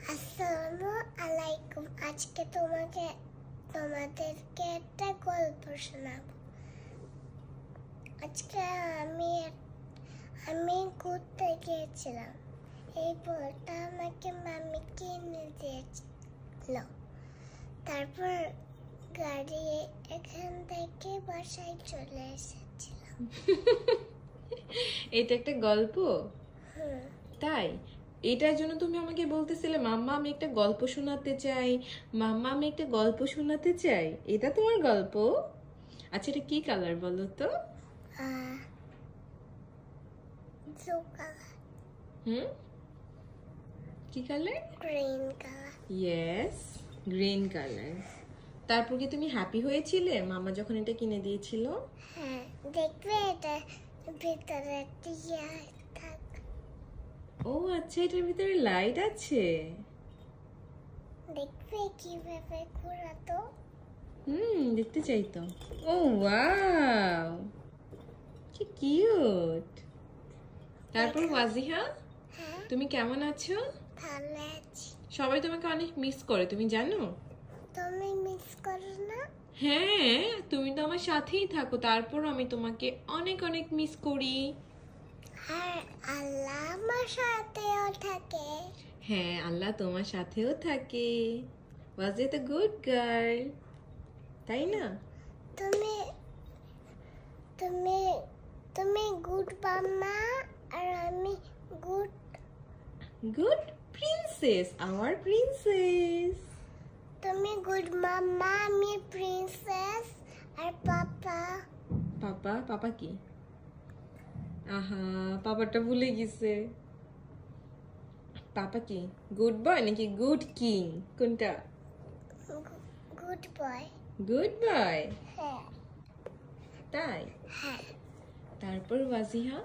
আসসালামু আলাইকুম। আজকে তোমাদেরকে একটা গল্প শোনাবো। আজকে আমি ঘুরতে গিয়েছিলাম। এই বইটা আমাকে মামি কিনে দিয়েছিল। তারপর গাড়ি এখান থেকে বাসায় চলে এসেছিলাম। এটা একটা গল্প? তাই? এটার জন্য তুমি আমাকে বলতেছিলে মাম্মা আমি একটা গল্প শোনাতে চাই, মাম্মা আমি একটা গল্প শোনাতে চাই। এটা তোমার গল্প? আচ্ছা, এটা কি কালার বলো তো? কি colour? Green colour. Yes, green colour. তারপর কি তুমি হ্যাপি হয়েছিলে মাম্মা যখন এটা কিনে দিয়েছিল? হ্যাঁ, দেখবে এটা ভিতরে টিয়া থাক। ও আচ্ছা, এটার ভিতরে লাইট আছে। দেখবে কিভাবে ঘোরাতো। দেখতে চাই তো। ও ওয়াও, কি কিউট। তারপর ওয়াজিহা, তুমি কেমন আছো? ভালো আছি। সবাই তোমাকে অনেক মিস করে, তুমি জানো? তুমি মিস করো না? হ্যাঁ, তুমি তো আমার সাথেই থাকো, তারপর আমি তোমাকে অনেক অনেক মিস করি। আর আল্লাহ আমার সাথেও থাকে। হ্যাঁ, আল্লাহ তোমার সাথেও থাকে। ওয়াজিহা তো গুড গার্ল, তাই না? তুমি তুমি তুমি গুড মাম্মা আর আমি গুড প্রিন্সেস, আওয়ার প্রিন্সেস। তুমি গুড মাম্মা, আমি প্রিন্সেস। আর পাপা কি? আহা, পাপাটা ভুলে গেছে। পাপা কি গুড বয় নাকি গুড কিং? কোনটা? Good boy. Good boy? হ্যাঁ। তাই? হ্যাঁ। তারপর ওয়াজিহা?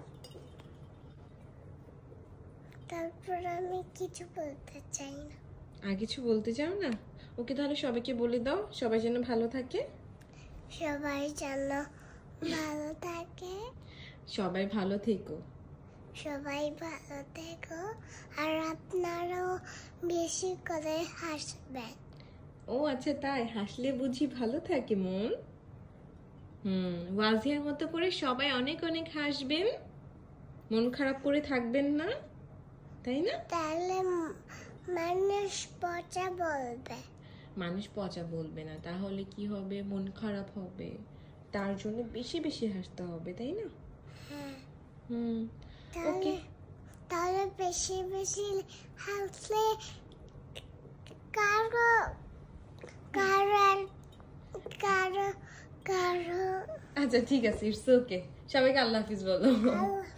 তারপর আমি কিছু বলতে চাই না। আর কিছু বলতে চাও না? ওকে, তাহলে সবাইকে বলে দাও, সবাই যেন ভালো থাকে। সবাই যেন ভালো থাকে। সবাই ভালো থেকো। সবাই ভালো থেকো। আর আপনারাও বেশি করে হাসবেন। ও আচ্ছা, তাই? হাসলে বুঝি ভালো থাকে মন? ওয়াজিয়ার মতো করে সবাই অনেক অনেক হাসবেন, মন খারাপ করে থাকবেন না, তাই না? তাহলে মানুষ পচা বলবে। মানুষ পচা বলবে না, তাহলে কি হবে? মন খারাপ হবে। তার জন্য বেশি বেশি হাসতে হবে, তাই না? হ্যাঁ। ওকে। তাহলে বেশি বেশি হাসলে কারো কারো কারো কারো আচ্ছা ঠিক আছে, ইটস ওকে। সবাইকে আল্লাহ হাফিজ বলো। আল্লাহ